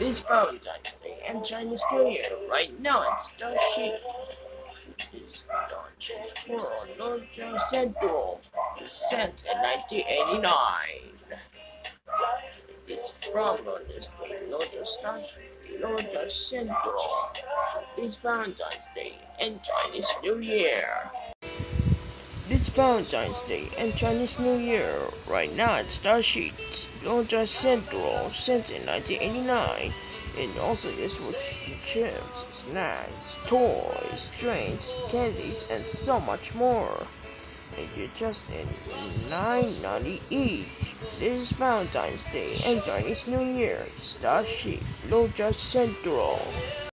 This Valentine's Day and Chinese New Year right now it's the Chic is launched for Loja Central since in 1989. It's from Loja Central this Valentine's Day and Chinese New Year. This Valentine's Day and Chinese New Year right now at Starsheets, Loja Central since in 1989. And also this was chips, snacks, toys, drinks, candies, and so much more. And you just in $9.90 each. This Valentine's Day and Chinese New Year, Starsheet, Loja Central.